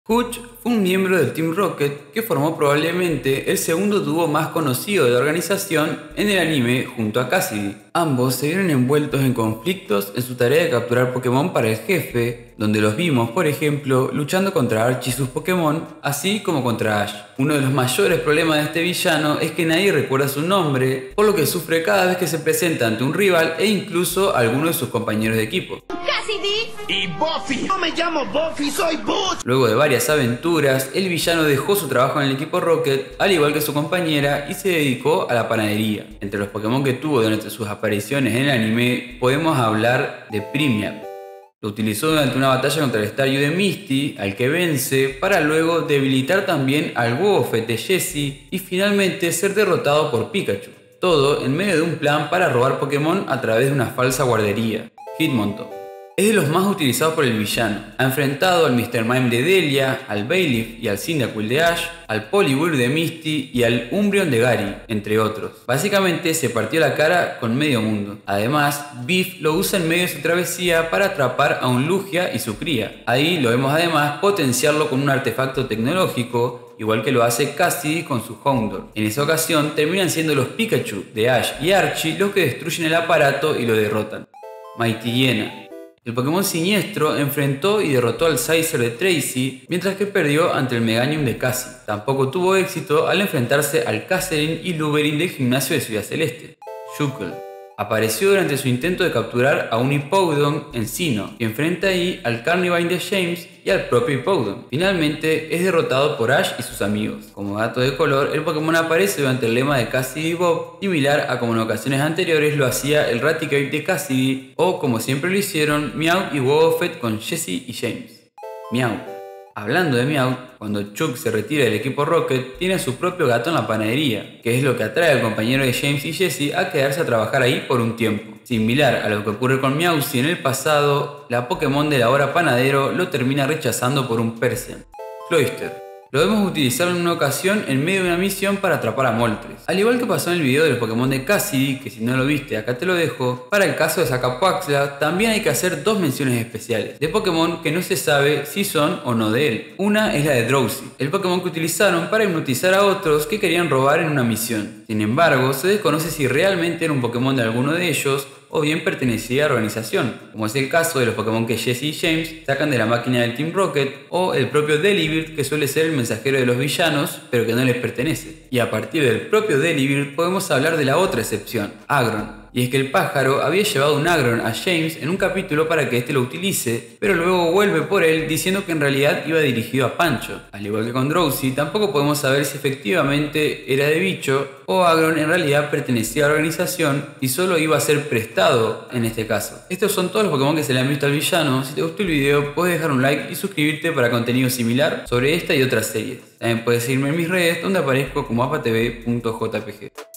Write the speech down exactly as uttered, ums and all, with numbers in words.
Hutch fue un miembro del Team Rocket que formó probablemente el segundo dúo más conocido de la organización en el anime junto a Cassidy. Ambos se vieron envueltos en conflictos en su tarea de capturar Pokémon para el jefe, donde los vimos, por ejemplo, luchando contra Archie y sus Pokémon, así como contra Ash. Uno de los mayores problemas de este villano es que nadie recuerda su nombre, por lo que sufre cada vez que se presenta ante un rival e incluso a alguno de sus compañeros de equipo. Cassidy y Buffy. No me llamo Buffy, soy Butch. Luego de varias aventuras, el villano dejó su trabajo en el equipo Rocket, al igual que su compañera, y se dedicó a la panadería. Entre los Pokémon que tuvo durante sus apariciones en el anime, podemos hablar de Primiap. Lo utilizó durante una batalla contra el Staryu de Misty, al que vence, para luego debilitar también al Wobbuffet de Jessie y finalmente ser derrotado por Pikachu. Todo en medio de un plan para robar Pokémon a través de una falsa guardería, Hitmontop. Es de los más utilizados por el villano. Ha enfrentado al míster Mime de Delia, al Bayleef y al Cyndaquil de Ash, al Poliwhirl de Misty y al Umbreon de Gary, entre otros. Básicamente se partió la cara con medio mundo. Además, Biff lo usa en medio de su travesía para atrapar a un Lugia y su cría. Ahí lo vemos además potenciarlo con un artefacto tecnológico, igual que lo hace Cassidy con su Houndour. En esa ocasión terminan siendo los Pikachu de Ash y Archie los que destruyen el aparato y lo derrotan. Mightyena. El Pokémon siniestro enfrentó y derrotó al Scizor de Tracy, mientras que perdió ante el Meganium de Cassie. Tampoco tuvo éxito al enfrentarse al Kasserine y Luverin del gimnasio de Ciudad Celeste. Shuckle. Apareció durante su intento de capturar a un Hippowdon en Sinnoh, y enfrenta ahí al Carnivine de James y al propio Hippowdon. Finalmente es derrotado por Ash y sus amigos. Como dato de color, el Pokémon aparece durante el lema de Cassidy y Bob, similar a como en ocasiones anteriores lo hacía el Raticate de Cassidy, o como siempre lo hicieron Meowth y Wobbuffet con Jessie y James. Meowth. Hablando de Meowth, cuando Chuck se retira del equipo Rocket, tiene a su propio gato en la panadería, que es lo que atrae al compañero de James y Jessie a quedarse a trabajar ahí por un tiempo. Similar a lo que ocurre con Meowth, en el pasado, la Pokémon del ahora panadero lo termina rechazando por un Persian. Cloyster. Lo vemos utilizarlo en una ocasión en medio de una misión para atrapar a Moltres. Al igual que pasó en el video de los Pokémon de Cassidy, que si no lo viste acá te lo dejo, para el caso de Sacapuaxla también hay que hacer dos menciones especiales, de Pokémon que no se sabe si son o no de él. Una es la de Drowzee, el Pokémon que utilizaron para hipnotizar a otros que querían robar en una misión. Sin embargo, se desconoce si realmente era un Pokémon de alguno de ellos o bien pertenecía a la organización, como es el caso de los Pokémon que Jessie y James sacan de la máquina del Team Rocket, o el propio Delibird, que suele ser el mensajero de los villanos, pero que no les pertenece. Y a partir del propio Delibird podemos hablar de la otra excepción, Aggron. Y es que el pájaro había llevado un Aggron a James en un capítulo para que éste lo utilice, pero luego vuelve por él diciendo que en realidad iba dirigido a Pancho. Al igual que con Drowzee, tampoco podemos saber si efectivamente era de bicho o Aggron en realidad pertenecía a la organización y solo iba a ser prestado en este caso. Estos son todos los Pokémon que se le han visto al villano. Si te gustó el video, puedes dejar un like y suscribirte para contenido similar sobre esta y otras series. También puedes seguirme en mis redes donde aparezco como apatv punto jpg.